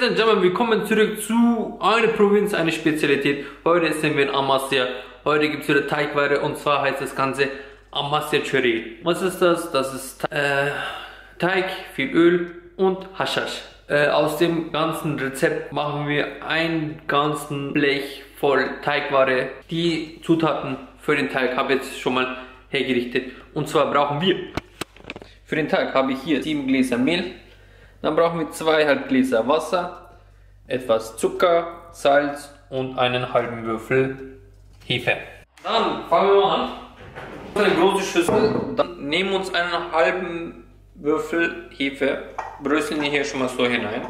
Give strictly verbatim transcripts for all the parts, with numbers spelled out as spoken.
and Gentlemen, willkommen zurück zu einer Provinz, eine Spezialität. Heute sind wir in Amasya. Heute gibt es wieder Teigware und zwar heißt das Ganze Amasya Chöre. Was ist das? Das ist äh, Teig, viel Öl und Haschasch. Äh, aus dem ganzen Rezept machen wir einen ganzen Blech voll Teigware. Die Zutaten für den Teig habe ich jetzt schon mal hergerichtet. Und zwar brauchen wir, für den Teig habe ich hier sieben Gläser Mehl. Dann brauchen wir zweieinhalb Gläser Wasser, etwas Zucker, Salz und einen halben Würfel Hefe. Dann fangen wir mal an. Eine große Schüssel, dann nehmen wir uns einen halben Würfel Hefe, bröseln die hier schon mal so hinein.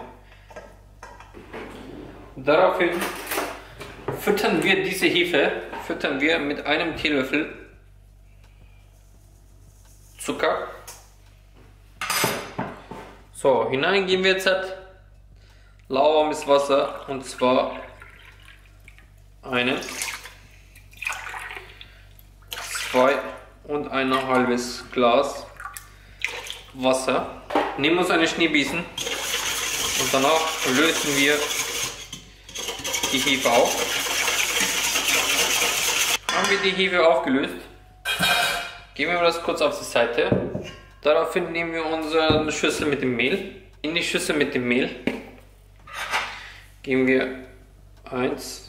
Daraufhin füttern wir diese Hefe, füttern wir mit einem Teelöffel Zucker. So, hinein geben wir jetzt lauwarmes Wasser, und zwar eine, zwei und ein halbes Glas Wasser. Nehmen uns einen Schneebesen und danach lösen wir die Hefe auf. Haben wir die Hefe aufgelöst, geben wir das kurz auf die Seite. Daraufhin nehmen wir unsere Schüssel mit dem Mehl. In die Schüssel mit dem Mehl geben wir eins,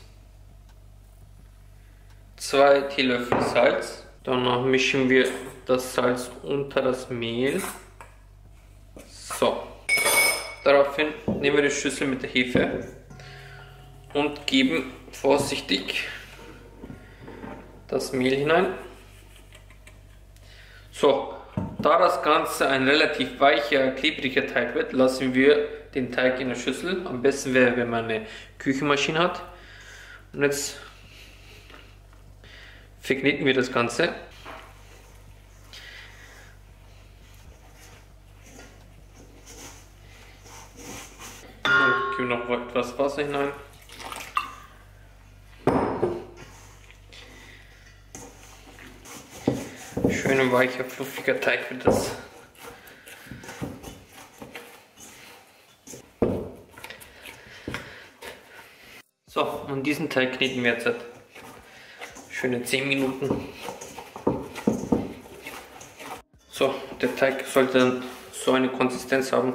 zwei Teelöffel Salz. Danach mischen wir das Salz unter das Mehl. So. Daraufhin nehmen wir die Schüssel mit der Hefe und geben vorsichtig das Mehl hinein. So. Da das Ganze ein relativ weicher, klebriger Teig wird, lassen wir den Teig in der Schüssel. Am besten wäre, wenn man eine Küchenmaschine hat. Und jetzt verkneten wir das Ganze. Dann geben wir noch etwas Wasser hinein. Schön weicher, fluffiger Teig wird das. So, und diesen Teig kneten wir jetzt schöne zehn Minuten. So, der Teig sollte dann so eine Konsistenz haben.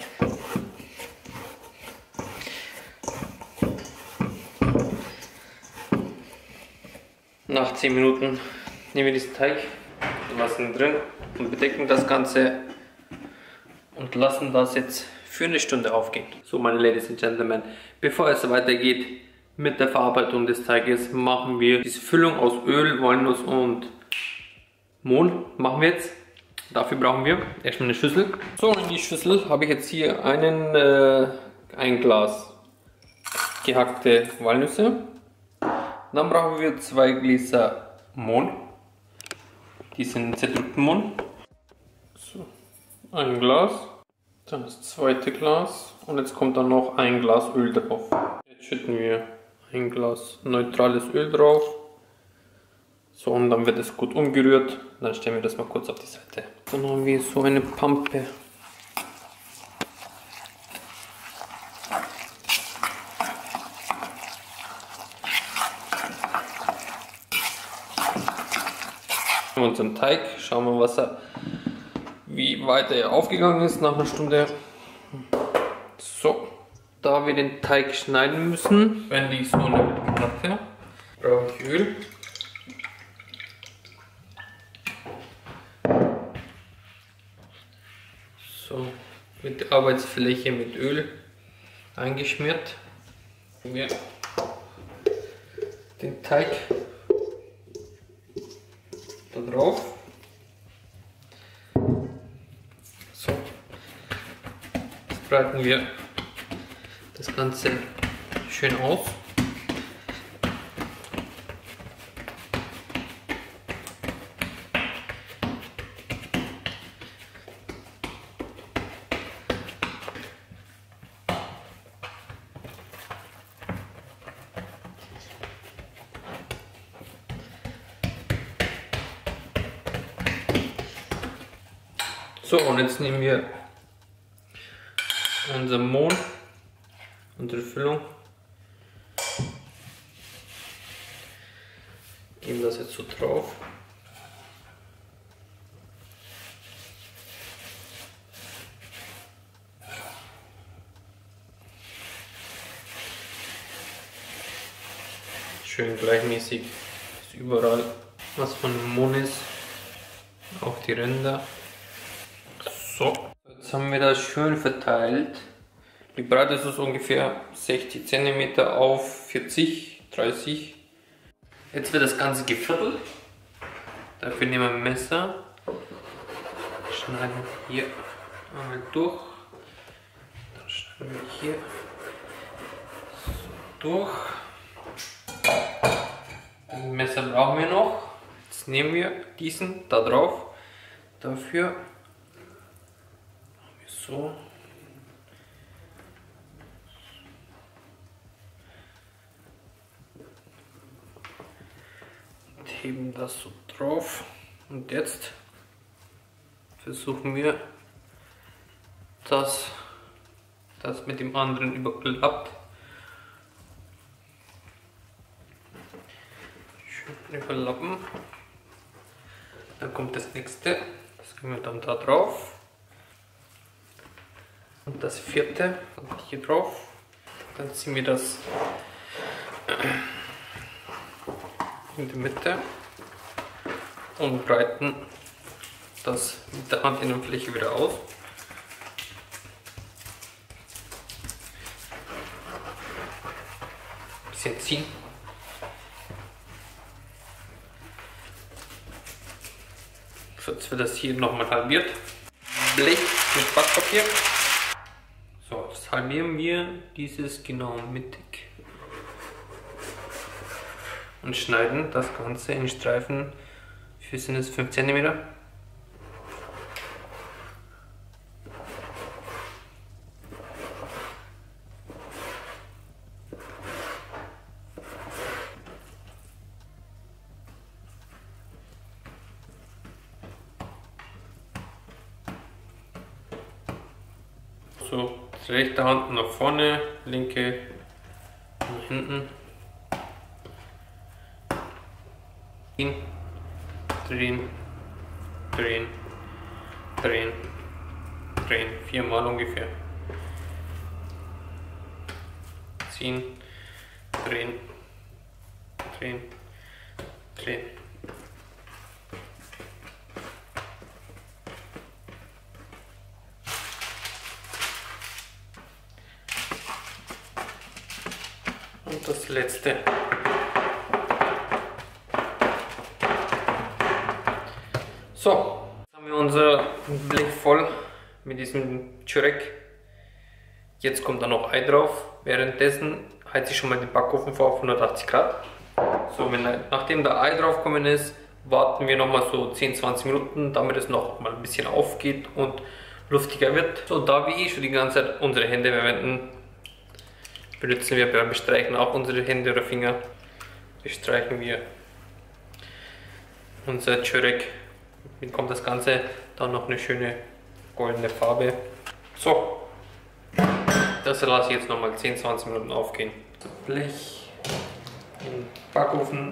Nach zehn Minuten nehmen wir diesen Teig, lassen ihn drin und bedecken das Ganze und lassen das jetzt für eine Stunde aufgehen. So, meine Ladies and Gentlemen, bevor es weitergeht mit der Verarbeitung des Teiges, machen wir diese Füllung aus Öl, Walnuss und Mohn. Machen wir jetzt. Dafür brauchen wir erstmal eine Schüssel. So, in die Schüssel habe ich jetzt hier einen, äh, ein Glas gehackte Walnüsse. Dann brauchen wir zwei Gläser Mohn. Die sind zerdrückten Mohn. So, ein Glas, dann das zweite Glas und jetzt kommt dann noch ein Glas Öl drauf. Jetzt schütten wir ein Glas neutrales Öl drauf. So, und dann wird es gut umgerührt. Dann stellen wir das mal kurz auf die Seite. Dann haben wir so eine Pampe. Unseren Teig, schauen wir, was er, wie weit er aufgegangen ist nach einer Stunde. So, da wir den Teig schneiden müssen, wenn ich so eine Platte, brauche ich Öl. So, mit der Arbeitsfläche mit Öl eingeschmiert. Wir den Teig da drauf. So, jetzt breiten wir das Ganze schön aus. So, und jetzt nehmen wir unser Mohn unsere Füllung. Geben das jetzt so drauf. Schön gleichmäßig ist überall was von dem Mond ist, auch die Ränder. So, jetzt haben wir das schön verteilt. Die Breite ist es ungefähr sechzig Zentimeter auf vierzig, dreißig. Jetzt wird das Ganze geviertelt. Dafür nehmen wir ein Messer, schneiden hier einmal durch, dann schneiden wir hier so durch. Ein Messer brauchen wir noch. Jetzt nehmen wir diesen da drauf. Dafür machen wir so. Und heben das so drauf. Und jetzt versuchen wir, dass das mit dem anderen überklappt. Überlappen. Dann kommt das nächste, das geben wir dann da drauf. Und das vierte kommt hier drauf. Dann ziehen wir das in die Mitte und breiten das mit der Handinnenfläche wieder aus. Ein bisschen ziehen. So, jetzt wird das hier nochmal halbiert. Blech mit Backpapier. So, jetzt halbieren wir dieses genau mittig. Und schneiden das Ganze in Streifen. Wie viel sind es? fünf Zentimeter. So, rechte Hand nach vorne, linke nach hinten. Drehen, drehen, drehen, drehen, drehen. Viermal ungefähr. Ziehen, drehen, drehen, drehen. Und das letzte. So, jetzt haben wir unser Blech voll mit diesem Chörek. Jetzt kommt da noch Ei drauf. Währenddessen heize ich schon mal den Backofen vor auf hundertachtzig Grad. So, wenn, nachdem da Ei drauf gekommen ist, warten wir noch mal so zehn bis zwanzig Minuten, damit es noch mal ein bisschen aufgeht und luftiger wird. So, da wir eh schon die ganze Zeit unsere Hände verwenden, benutzen wir beim Bestreichen auch unsere Hände oder Finger. Bestreichen wir unser Chörek. Bekommt das Ganze dann noch eine schöne goldene Farbe. So, das lasse ich jetzt noch mal zehn bis zwanzig Minuten aufgehen. Das Blech im Backofen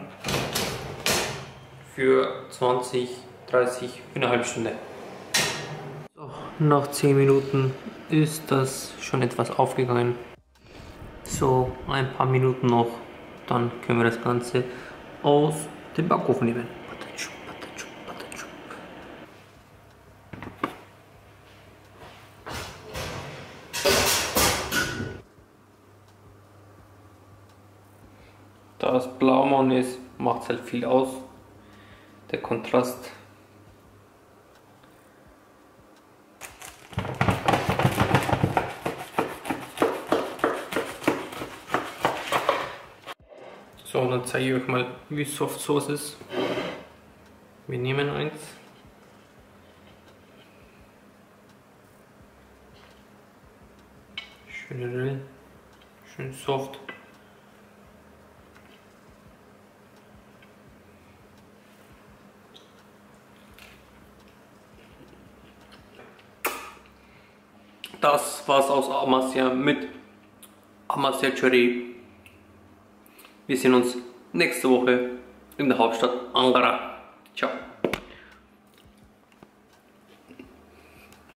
für zwanzig, dreißig, eine halbe Stunde. So, nach zehn Minuten ist das schon etwas aufgegangen. So, ein paar Minuten noch, dann können wir das Ganze aus dem Backofen nehmen. Da es Blaumann ist, macht es halt viel aus, der Kontrast. So, und dann zeige ich euch mal, wie soft Soße ist. Wir nehmen eins. Schöne Rillen, schön soft. Das war's aus Amasya mit Amasya Çöreği. Wir sehen uns nächste Woche in der Hauptstadt Ankara. Ciao.